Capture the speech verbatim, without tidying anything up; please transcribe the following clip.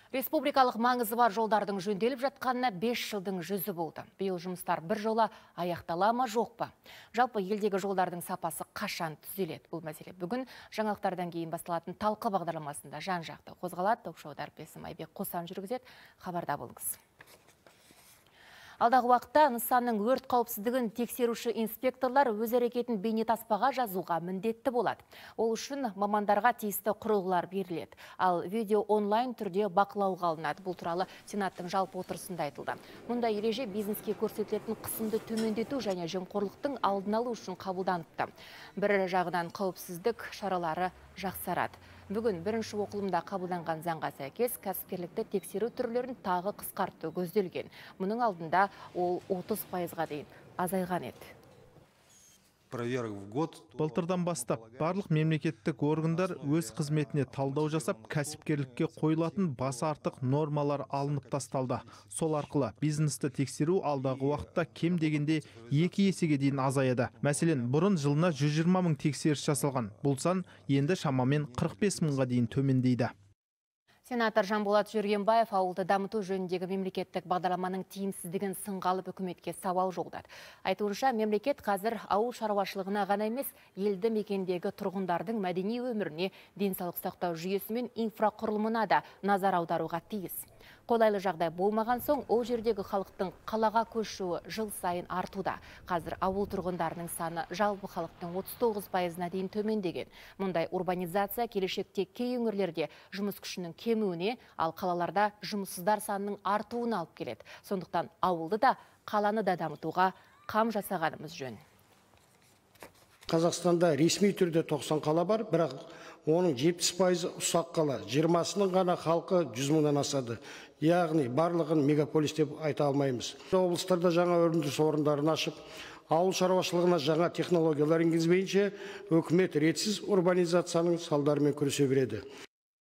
Республикалық маңызы бар жолдардың жөнделіп жатқанына бес жылдың жүзі болды. Биыл жұмыстар бір жола аяқтала ма жоқ па? Жалпы елдегі жолдардың сапасы қашан түзеледі? Бұл мәселе бүгін жаңалықтардан кейін басталатын талқы бағдарламасында жан-жақты қозғалады. Ток-шоуда әріптесім Айбек Қосан жүргізеді. Хабарда болыңыз. Алдағы уақытта нысанның өрт қауіпсіздігін тексеруші инспекторлар өз әрекетін бейнетаспаға жазуға міндетті болады. Ол үшін мамандарға тиісті құрылғылар беріледі. Ал видео онлайн түрде бақылауға алынады. Бұл туралы Сенаттың жалпы отырысында айтылды. Мұндай ереже бизнеске көрсетілетін қысымды төмендету және жемқорлықтың алдын алу үшін қабылданыпты. Бір жағынан қауіпсіздік шаралары жақсарады. Бүгін бірінші оқылымда қабылданған заңға сәйкес кәсіпкерлікті тексеру түрлерін тағы қысқарту көзделген. Мұның алдында ол отыз пайызға дейін азайған еді. Былтырдан бастап барлық мемлекеттік органдар өз қызметіне талдау жасап, кәсіпкерлікке қойылатын басы артық нормалар алынып тасталды. Сол арқылы бизнесті тексеру алдағы уақытта кем дегенде екі есеге дейін азаяды. Мәселен, бұрын жылына жүз жиырма мың тексеріс жасалған. Бұл сан енді шамамен қырық бес мыңға дейін төмендейді. Сенатор Жанболат Жүргенбаев ауылды дамыту жөніндегі мемлекеттік бағдарламаның тиімсіздігін сынға алып үкіметке сауал жолдады. Айтуынша, мемлекет қазір ауыл шаруашылығына ғана емес, елді мекендегі тұрғындардың мәдени өміріне, денсаулық сақтау жүйесі мен инфрақұрылымына да назар аударуға тиіс. Қолайлы жағдай болмаған соң, ол жердегі халықтың қалаға көшуі жыл сайын артуда. Қазір ауыл тұрғындарының саны жалпы халықтың отыз тоғыз пайызына дейін төмендеген. Мұндай урбанизация келешекте кей өңірлерде жұмыс күшінің кемуіне, ал қалаларда жұмыссыздар санының артуына алып келеді. Сондықтан ауылды да, қаланы да дамытуға қам жасағанымыз жөн. Қазақстанда ресми түрде тоқсан қала бар, бірақ оның жетпіс пайызы ұсақ қала, жиырмасының ғана халқы жүз мыңнан асады. Яғни барлығын мегаполис деп айта алмаймыз. Облыстарда жаңа өндіріс орындарын ашып, ауыл шаруашылығына жаңа технологиялар енгізбейінше, үкімет ретсіз урбанизацияның салдарымен күресе береді.